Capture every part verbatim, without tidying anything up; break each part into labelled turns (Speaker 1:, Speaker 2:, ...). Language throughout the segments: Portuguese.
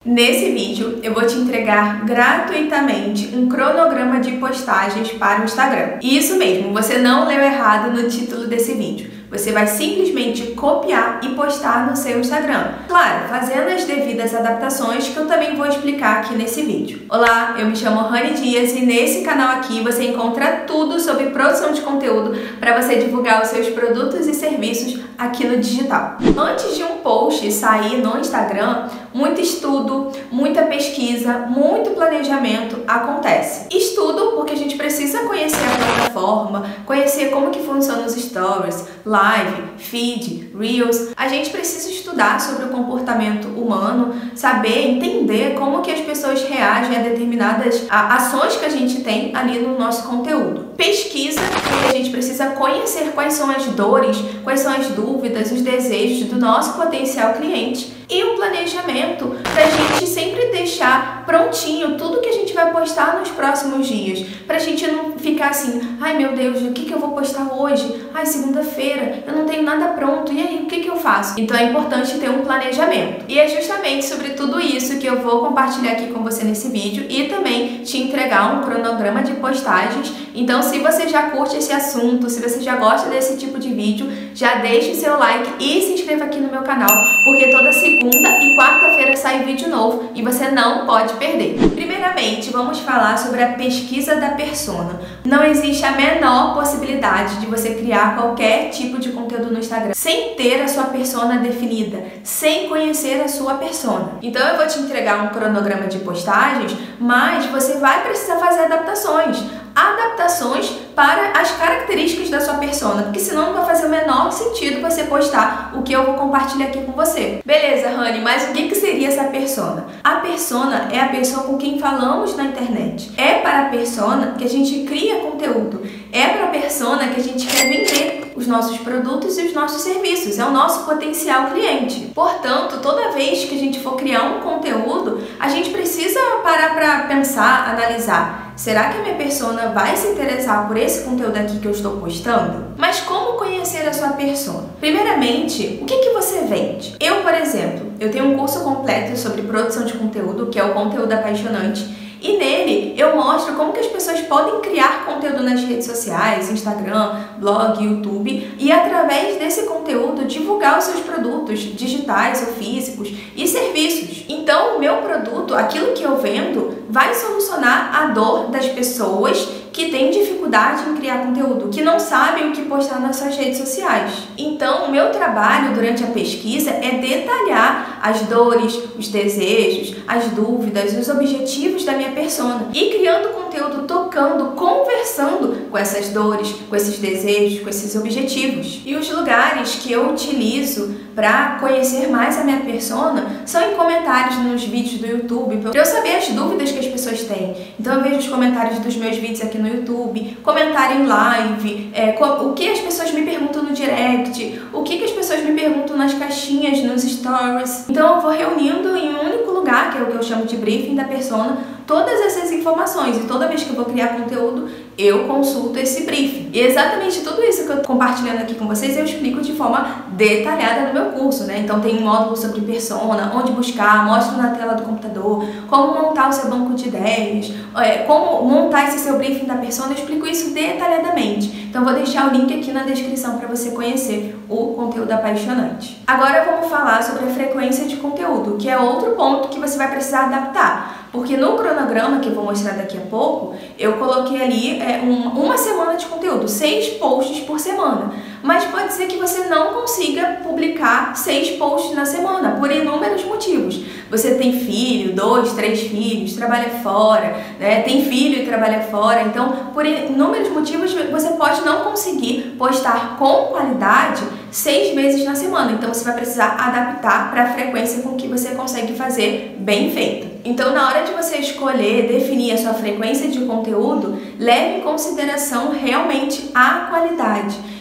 Speaker 1: Nesse vídeo, eu vou te entregar gratuitamente um cronograma de postagens para o Instagram. Isso mesmo, você não leu errado no título desse vídeo. Você vai simplesmente copiar e postar no seu Instagram. Claro, fazendo as devidas adaptações que eu também vou explicar aqui nesse vídeo. Olá, eu me chamo Rani Dias e nesse canal aqui você encontra tudo sobre produção de conteúdo para você divulgar os seus produtos e serviços aqui no digital. Antes de um post sair no Instagram, muito estudo, muita pesquisa, muito planejamento acontece. Estudo porque a gente precisa conhecer a plataforma, conhecer como que funcionam os stories, live, feed, reels. A gente precisa estudar sobre o comportamento humano, saber, entender como que as pessoas reagem a determinadas ações que a gente tem ali no nosso conteúdo. Pesquisa, porque a gente precisa conhecer quais são as dores, quais são as dúvidas, os desejos do nosso potencial cliente. E o planejamento para a gente sempre deixar prontinho tudo que a gente vai postar nos próximos dias. Para a gente não ficar assim, ai meu Deus, o que, que eu vou postar hoje? Ai, segunda-feira, eu não tenho nada pronto, e aí, o que, que eu faço? Então é importante ter um planejamento. E é justamente sobre tudo isso que eu vou compartilhar aqui com você nesse vídeo e também te entregar um cronograma de postagens. Então se você já curte esse assunto, se você já gosta desse tipo de vídeo, já deixe o seu like e se inscreva aqui no meu canal, porque toda segunda e quarta-feira sai vídeo novo e você não pode perder. Primeiramente, vamos falar sobre a pesquisa da persona. Não existe a menor possibilidade de você criar qualquer tipo de conteúdo no Instagram sem ter a sua persona definida, sem conhecer a sua persona. Então eu vou te entregar um cronograma de postagens, mas você vai precisar fazer adaptações. Adaptações para as características da sua persona, porque senão não vai fazer o menor sentido você postar o que eu vou compartilhar aqui com você. Beleza, Rani, mas o que, que seria essa persona? A persona é a pessoa com quem falamos na internet. É para a persona que a gente cria conteúdo. É para a persona que a gente quer vender os nossos produtos e os nossos serviços. É o nosso potencial cliente. Portanto, toda vez que a gente for criar um conteúdo, a gente precisa parar para pensar, analisar. Será que a minha persona vai se interessar por esse conteúdo aqui que eu estou postando? Mas como conhecer a sua persona? Primeiramente, o que que você vende? Eu, por exemplo, eu tenho um curso completo sobre produção de conteúdo, que é o Conteúdo Apaixonante, e nele eu mostro como que as pessoas podem criar conteúdo nas redes sociais, Instagram, blog, YouTube, e através desse conteúdo divulgar os seus produtos digitais ou físicos e serviços. Então, o meu produto, aquilo que eu vendo, vai solucionar a dor das pessoas que têm dificuldade em criar conteúdo, que não sabem o que postar nas suas redes sociais. Então, o meu trabalho durante a pesquisa é detalhar as dores, os desejos, as dúvidas, os objetivos da minha persona e criando conteúdo tocando, conversando com essas dores, com esses desejos, com esses objetivos. E os lugares que eu utilizo para conhecer mais a minha persona são em comentários nos vídeos do YouTube, para eu saber as dúvidas que as pessoas têm. Então eu vejo os comentários dos meus vídeos aqui no YouTube, comentário em live, é, o que as pessoas me perguntam no direct, o que, que as pessoas me perguntam nas caixinhas, nos stories. Então eu vou reunindo em um único lugar, que é o que eu chamo de briefing da persona, todas essas informações, e toda vez que eu vou criar conteúdo, eu consulto esse briefing. E exatamente tudo isso que eu tô compartilhando aqui com vocês, eu explico de forma detalhada no meu curso, né? Então tem um módulo sobre persona, onde buscar, mostro na tela do computador, como montar o seu banco de ideias, é, como montar esse seu briefing da persona, eu explico isso detalhadamente. Então vou deixar o link aqui na descrição para você conhecer o conteúdo apaixonante. Agora vamos falar sobre a frequência de conteúdo, que é outro ponto que você vai precisar adaptar. Porque no cronograma, que eu vou mostrar daqui a pouco, eu coloquei ali é, um, uma semana de conteúdo, seis posts por semana. Mas pode ser que você não consiga publicar seis posts na semana, por inúmeros motivos. Você tem filho, dois, três filhos, trabalha fora, né? Tem filho e trabalha fora. Então, por inúmeros motivos, você pode não conseguir postar com qualidade seis vezes na semana. Então, você vai precisar adaptar para a frequência com que você consegue fazer bem feito. Então, na hora de você escolher, definir a sua frequência de conteúdo, leve em consideração realmente a qualidade.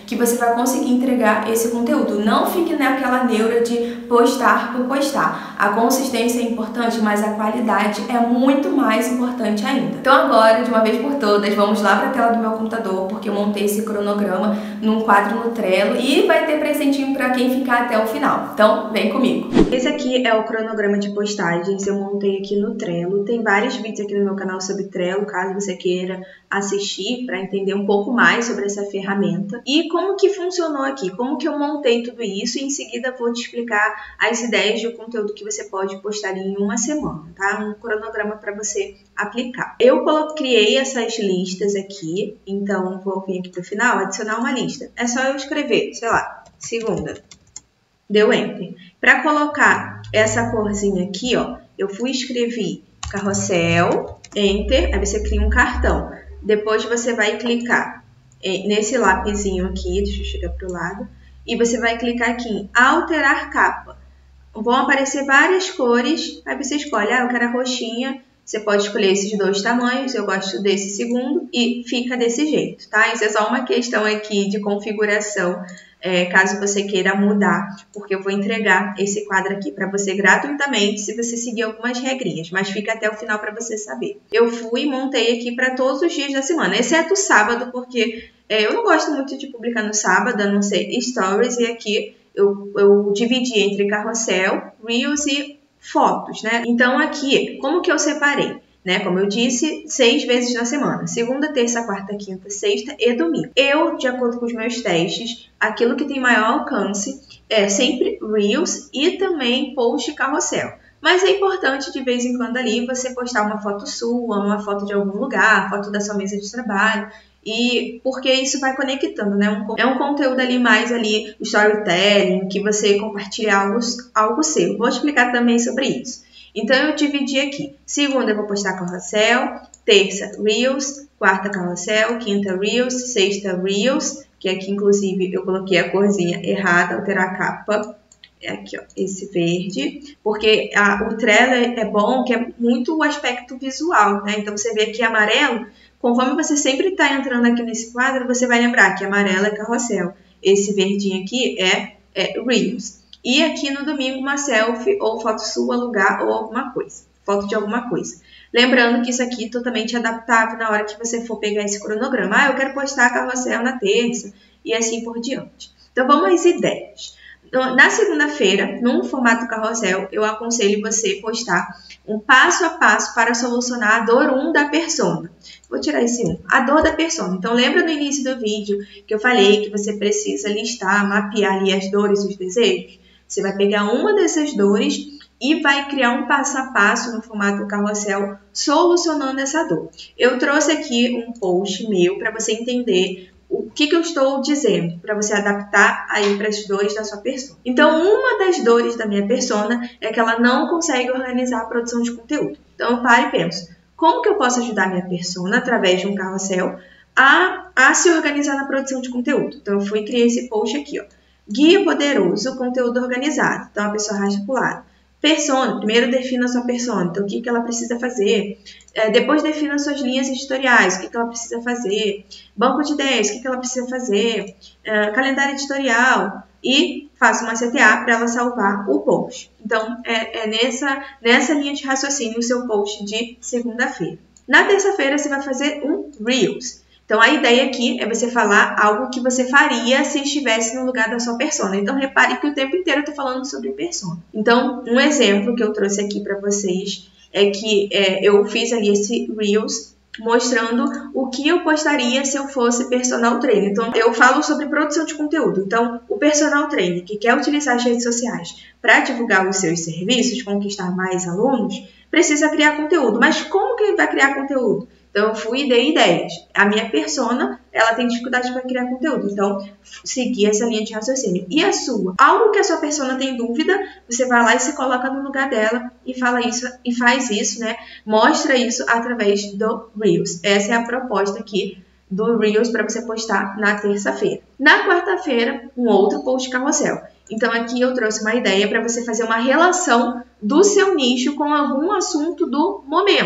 Speaker 1: que você vai conseguir entregar esse conteúdo. Não fique naquela neura de postar por postar. A consistência é importante, mas a qualidade é muito mais importante ainda. Então agora, de uma vez por todas, vamos lá para a tela do meu computador, porque eu montei esse cronograma num quadro no Trello e vai ter presentinho para quem ficar até o final. Então, vem comigo.
Speaker 2: Esse aqui é o cronograma de postagens, eu montei aqui no Trello. Tem vários vídeos aqui no meu canal sobre Trello, caso você queira assistir para entender um pouco mais sobre essa ferramenta. E como que funcionou aqui, como que eu montei tudo isso, e em seguida vou te explicar as ideias de conteúdo que você pode postar em uma semana, tá? Um cronograma para você aplicar. Eu criei essas listas aqui, então vou vir aqui para o final, adicionar uma lista. É só eu escrever, sei lá, segunda. Deu Enter. Para colocar essa corzinha aqui, ó, eu fui escrever carrossel, Enter, aí você cria um cartão. Depois você vai clicar nesse lapisinho aqui, deixa eu chegar para o lado, e você vai clicar aqui em alterar capa. Vão aparecer várias cores, aí você escolhe, ah, eu quero a roxinha. Você pode escolher esses dois tamanhos, eu gosto desse segundo, e fica desse jeito, tá? Isso é só uma questão aqui de configuração, é, caso você queira mudar, porque eu vou entregar esse quadro aqui para você gratuitamente, se você seguir algumas regrinhas, mas fica até o final para você saber. Eu fui e montei aqui para todos os dias da semana, exceto o sábado, porque é, eu não gosto muito de publicar no sábado, a não ser stories, e aqui eu, eu dividi entre carrossel, reels e fotos, né? Então aqui, como que eu separei? Né? Como eu disse, seis vezes na semana. Segunda, terça, quarta, quinta, sexta e domingo. Eu, de acordo com os meus testes, aquilo que tem maior alcance é sempre Reels e também post carrossel. Mas é importante, de vez em quando ali, você postar uma foto sua, uma foto de algum lugar, foto da sua mesa de trabalho. E porque isso vai conectando, né? Um, é um conteúdo ali mais ali, storytelling, que você compartilha algo, algo seu. Vou explicar também sobre isso. Então, eu dividi aqui. Segunda, eu vou postar carrossel. Terça, Reels. Quarta, carrossel. Quinta, Reels. Sexta, Reels. Que aqui, inclusive, eu coloquei a corzinha errada, alterar a capa. É aqui, ó, esse verde. Porque a, o Trello é, é bom, que é muito o aspecto visual, né? Então, você vê aqui amarelo. Conforme você sempre está entrando aqui nesse quadro, você vai lembrar que amarelo é carrossel. Esse verdinho aqui é, é Reels. E aqui no domingo uma selfie ou foto sua, lugar ou alguma coisa. Foto de alguma coisa. Lembrando que isso aqui é totalmente adaptável na hora que você for pegar esse cronograma. Ah, eu quero postar carrossel na terça e assim por diante. Então vamos às ideias. Na segunda-feira, num formato carrossel, eu aconselho você postar um passo a passo para solucionar a dor um da persona. Vou tirar esse um. A dor da persona. Então, lembra no início do vídeo que eu falei que você precisa listar, mapear ali as dores e os desejos? Você vai pegar uma dessas dores e vai criar um passo a passo no formato carrossel solucionando essa dor. Eu trouxe aqui um post meu para você entender o que, que eu estou dizendo, para você adaptar aí para as dores da sua persona. Então, uma das dores da minha persona é que ela não consegue organizar a produção de conteúdo. Então, eu paro e penso, como que eu posso ajudar minha persona, através de um carrossel, a, a se organizar na produção de conteúdo? Então, eu fui e criei esse post aqui, ó. Guia poderoso, conteúdo organizado. Então, a pessoa arrasta para o lado. Persona, primeiro defina a sua persona, então o que, que ela precisa fazer. É, depois defina suas linhas editoriais, o que, que ela precisa fazer. Banco de ideias, o que, que ela precisa fazer. É, calendário editorial. E faça uma C T A para ela salvar o post. Então, é, é nessa, nessa linha de raciocínio o seu post de segunda-feira. Na terça-feira, você vai fazer um Reels. Então, a ideia aqui é você falar algo que você faria se estivesse no lugar da sua persona. Então, repare que o tempo inteiro eu estou falando sobre persona. Então, um exemplo que eu trouxe aqui para vocês é que é, eu fiz ali esse Reels mostrando o que eu postaria se eu fosse personal trainer. Então, eu falo sobre produção de conteúdo. Então, o personal trainer que quer utilizar as redes sociais para divulgar os seus serviços, conquistar mais alunos, precisa criar conteúdo. Mas como que ele vai criar conteúdo? Então, eu fui e dei ideias. A minha persona, ela tem dificuldade para criar conteúdo. Então, segui essa linha de raciocínio. E a sua? Algo que a sua persona tem dúvida, você vai lá e se coloca no lugar dela e fala isso, e faz isso, né? Mostra isso através do Reels. Essa é a proposta aqui do Reels para você postar na terça-feira. Na quarta-feira, um outro post carrossel. Então, aqui eu trouxe uma ideia para você fazer uma relação do seu nicho com algum assunto do momento.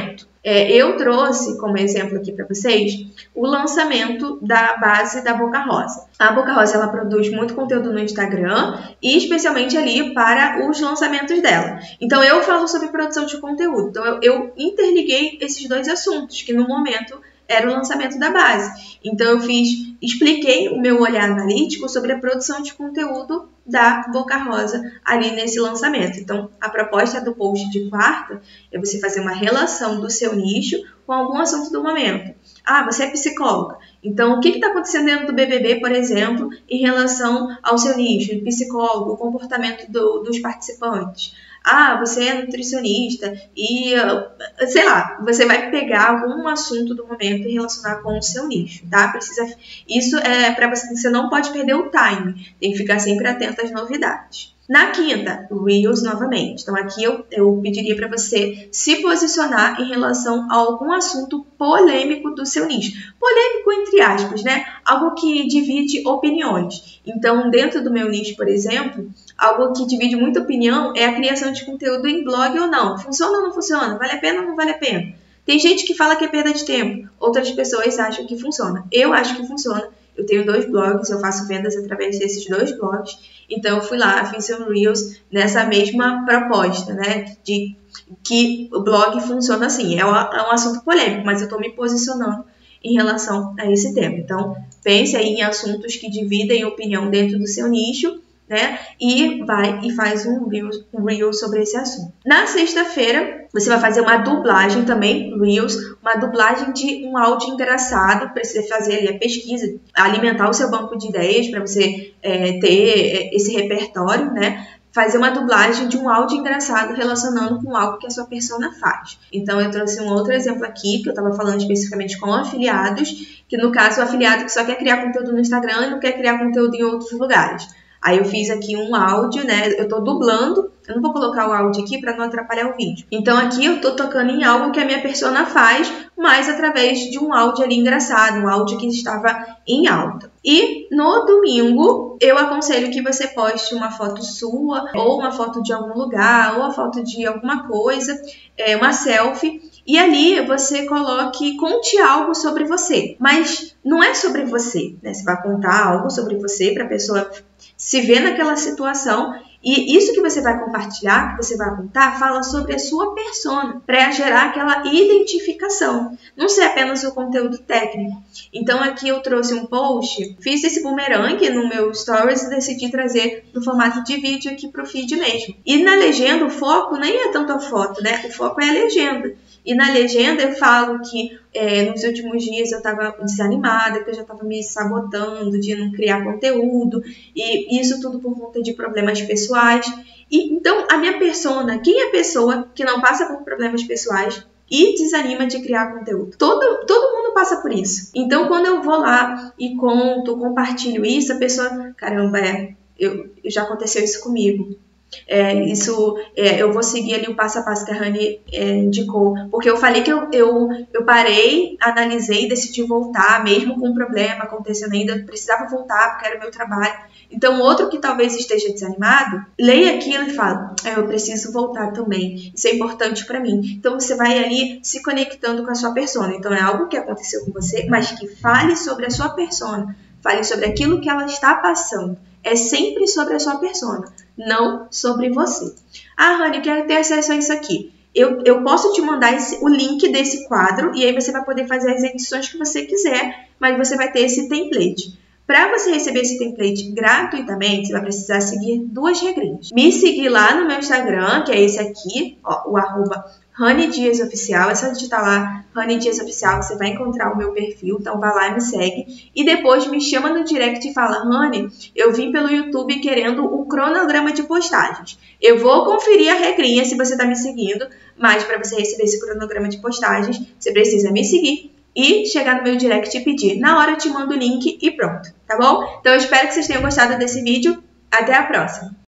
Speaker 2: É, eu trouxe como exemplo aqui para vocês o lançamento da base da Boca Rosa. A Boca Rosa, ela produz muito conteúdo no Instagram e especialmente ali para os lançamentos dela. Então eu falo sobre produção de conteúdo. Então eu, eu interliguei esses dois assuntos, que no momento era o lançamento da base. Então eu fiz, expliquei o meu olhar analítico sobre a produção de conteúdo da Boca Rosa ali nesse lançamento. Então a proposta do post de quarta é você fazer uma relação do seu nicho com algum assunto do momento. Ah, você é psicóloga. Então o que está acontecendo dentro do B B B, por exemplo, em relação ao seu nicho, psicólogo, o comportamento do, dos participantes? Ah, você é nutricionista e, sei lá, você vai pegar algum assunto do momento e relacionar com o seu nicho, tá? Precisa, isso é para você, você não pode perder o time, tem que ficar sempre atento às novidades. Na quinta, Reels novamente. Então aqui eu, eu pediria para você se posicionar em relação a algum assunto polêmico do seu nicho. Polêmico entre aspas, né? Algo que divide opiniões. Então dentro do meu nicho, por exemplo, algo que divide muita opinião é a criação de conteúdo em blog ou não. Funciona ou não funciona? Vale a pena ou não vale a pena? Tem gente que fala que é perda de tempo. Outras pessoas acham que funciona. Eu acho que funciona. Eu tenho dois blogs, eu faço vendas através desses dois blogs. Então, eu fui lá, fiz um Reels nessa mesma proposta, né? De que o blog funciona assim. É um, é um assunto polêmico, mas eu estou me posicionando em relação a esse tema. Então, pense aí em assuntos que dividem opinião dentro do seu nicho, né? E vai e faz um Reels, um Reels sobre esse assunto. Na sexta-feira, você vai fazer uma dublagem também, Reels, uma dublagem de um áudio engraçado, precisa fazer ali a pesquisa, alimentar o seu banco de ideias para você é, ter esse repertório, né? Fazer uma dublagem de um áudio engraçado relacionando com algo que a sua persona faz. Então, eu trouxe um outro exemplo aqui, que eu estava falando especificamente com afiliados, que no caso, o afiliado que só quer criar conteúdo no Instagram e não quer criar conteúdo em outros lugares. Aí eu fiz aqui um áudio, né? Eu tô dublando, eu não vou colocar o áudio aqui para não atrapalhar o vídeo. Então aqui eu tô tocando em algo que a minha persona faz, mas através de um áudio ali engraçado, um áudio que estava em alta. E no domingo eu aconselho que você poste uma foto sua, ou uma foto de algum lugar, ou a foto de alguma coisa, é, uma selfie. E ali você coloque, conte algo sobre você, mas não é sobre você, né? Você vai contar algo sobre você para a pessoa se ver naquela situação e isso que você vai compartilhar, que você vai contar, fala sobre a sua persona, para gerar aquela identificação, não ser apenas o conteúdo técnico. Então aqui eu trouxe um post, fiz esse bumerangue no meu stories e decidi trazer no formato de vídeo aqui para o feed mesmo. E na legenda o foco nem é tanto a foto, né? O foco é a legenda. E na legenda eu falo que é, nos últimos dias eu estava desanimada, que eu já estava me sabotando de não criar conteúdo, e isso tudo por conta de problemas pessoais. E então a minha persona, quem é a pessoa que não passa por problemas pessoais e desanima de criar conteúdo? Todo, todo mundo passa por isso. Então quando eu vou lá e conto, compartilho isso, a pessoa, caramba, é, eu, já aconteceu isso comigo. É, isso, é, eu vou seguir ali o passo a passo que a Rani é, indicou, porque eu falei que eu, eu, eu parei, analisei e decidi voltar, mesmo com um problema acontecendo ainda, eu precisava voltar porque era o meu trabalho. Então, outro que talvez esteja desanimado, leia aquilo e fala, é, eu preciso voltar também, isso é importante para mim. Então, você vai ali se conectando com a sua persona. Então, é algo que aconteceu com você, mas que fale sobre a sua persona, fale sobre aquilo que ela está passando. É sempre sobre a sua persona, não sobre você. Ah, Rani, eu quero ter acesso a isso aqui. Eu, eu posso te mandar esse, o link desse quadro e aí você vai poder fazer as edições que você quiser, mas você vai ter esse template. Para você receber esse template gratuitamente, você vai precisar seguir duas regrinhas. Me seguir lá no meu Instagram, que é esse aqui, ó, o arroba Rani Dias Oficial. É só digitar lá, Rani Dias Oficial, você vai encontrar o meu perfil. Então, vai lá e me segue. E depois me chama no direct e fala, Rani, eu vim pelo YouTube querendo o cronograma de postagens. Eu vou conferir a regrinha se você está me seguindo, mas para você receber esse cronograma de postagens, você precisa me seguir e chegar no meu direct e pedir. Na hora eu te mando o link e pronto, tá bom? Então eu espero que vocês tenham gostado desse vídeo. Até a próxima!